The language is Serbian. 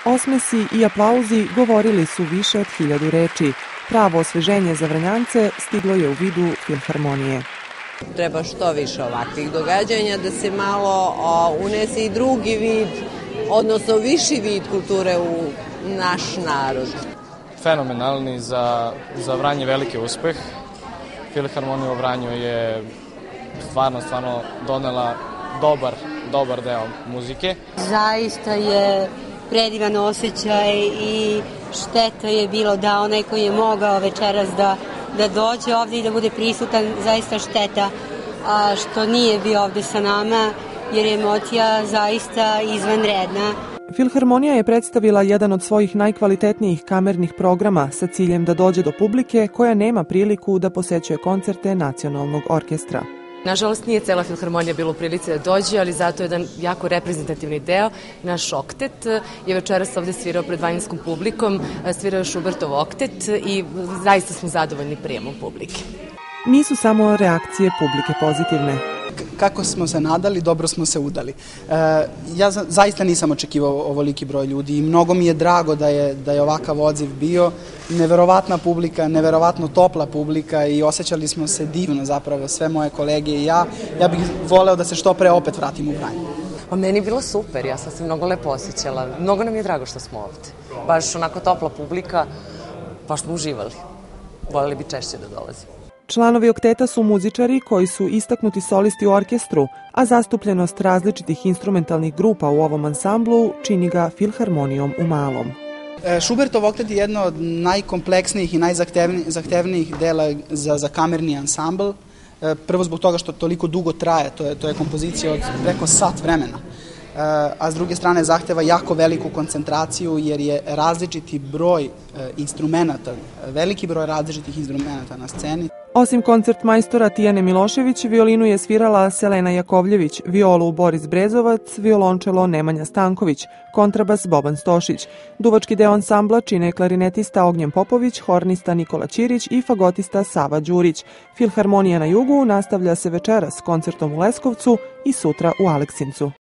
Osmesi i aplauzi govorili su više od 1000 reči. Pravo osveženje za Vrnjance stiglo je u vidu Filharmonije. Treba što više ovakvih događanja da se malo unese i drugi vid, odnosno viši vid kulture u naš narod. Fenomenalni, za Vranje veliki uspeh. Filharmonija u Vranju je stvarno donela dobar deo muzike. Zaista je predivan osjećaj i šteta je bilo da onaj koji je mogao večeras da dođe ovde i da bude prisutan, zaista šteta što nije bio ovde sa nama, jer je emocija zaista izvanredna. Filharmonija je predstavila jedan od svojih najkvalitetnijih kamernih programa sa ciljem da dođe do publike koja nema priliku da posećuje koncerte nacionalnog orkestra. Nažalost, nije cela Filharmonija bila u prilici da dođe, ali zato je jedan jako reprezentativni deo. Naš oktet je večeras ovde svirao pred vanjskom publikom, svirao je Šubertov oktet i zaista smo zadovoljni prijemom publike. Nisu samo reakcije publike pozitivne. Kako smo se nadali, dobro smo se udali. Ja zaista nisam očekivao ovoliki broj ljudi i mnogo mi je drago da je ovakav odziv bio. Neverovatna publika, neverovatno topla publika i osjećali smo se divno zapravo, sve moje kolege i ja. Ja bih voleo da se što pre opet vratim u Vranje. Meni je bilo super, ja sam se mnogo lepo osjećala. Mnogo nam je drago što smo ovde. Baš onako topla publika, baš smo uživali. Voljeli bi češće da dolazimo. Članovi okteta su muzičari koji su istaknuti solisti u orkestru, a zastupljenost različitih instrumentalnih grupa u ovom ansamblu čini ga Filharmonijom u malom. Šubertov oktet je jedno od najkompleksnijih i najzahtevnijih dela za kamerni ansambl. Prvo zbog toga što toliko dugo traje, to je kompozicija od preko sat vremena. A s druge strane zahteva jako veliku koncentraciju jer je različiti broj instrumenta, veliki broj različitih instrumenta na sceni. Osim koncertmajstora Tijane Milošević, violinu je svirala Selena Jakovljević, violu Boris Brezovac, violončelo Nemanja Stanković, kontrabas Boban Stošić. Duvački deo ansambla čine klarinetista Ognjen Popović, hornista Nikola Ćirić i fagotista Sava Đurić. Filharmonija na jugu nastavlja se večeras koncertom u Leskovcu i sutra u Aleksincu.